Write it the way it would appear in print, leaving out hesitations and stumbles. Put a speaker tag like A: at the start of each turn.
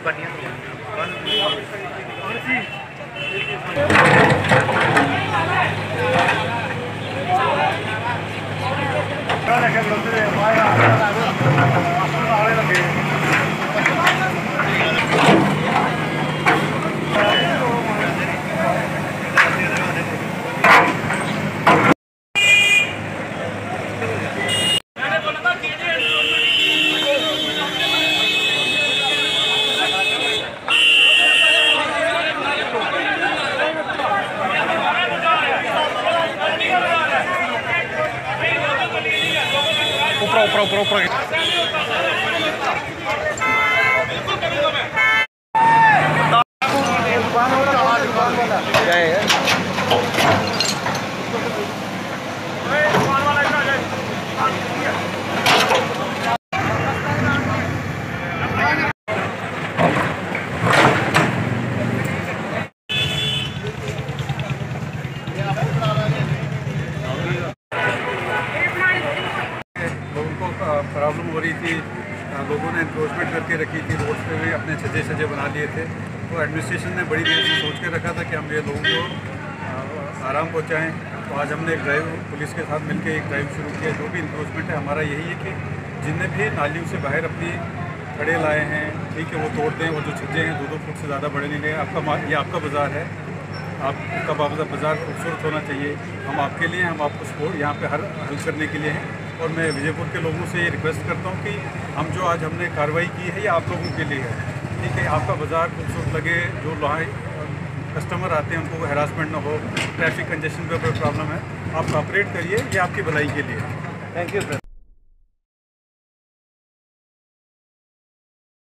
A: ऊपर प्रॉब्लम हो रही थी, लोगों ने एनक्रोचमेंट करके रखी थी, रोड पे भी अपने छज्जे बना लिए थे। तो एडमिनिस्ट्रेशन ने बड़ी देर से सोच के रखा था कि हम ये लोगों को आराम पहुंचाएं। तो आज हमने एक ड्राइव पुलिस के साथ मिलकर एक ड्राइव शुरू किया। जो भी इनक्रोचमेंट है हमारा यही है कि जितने भी नालियों से बाहर अपनी खड़े लाए हैं, ठीक है, वो तोड़ दें। और जो छज्जे हैं 2-2 फुट से ज़्यादा बड़े नहीं गए। ये आपका बाज़ार है, आपका बाज़ार खूबसूरत होना चाहिए। हम आपके लिए, हम आपको सपोर्ट यहाँ पे हल करने के लिए हैं। और मैं विजयपुर के लोगों से ये रिक्वेस्ट करता हूँ कि हम जो आज हमने कार्रवाई की है ये आप लोगों के लिए है, ठीक है। आपका बाज़ार खूबसूरत लगे, जो कस्टमर आते हैं उनको हैरासमेंट ना हो, ट्रैफिक कंजेशन का कोई प्रॉब्लम है, आप कोऑपरेट करिए, ये आपकी भलाई के लिए। Thank you sir.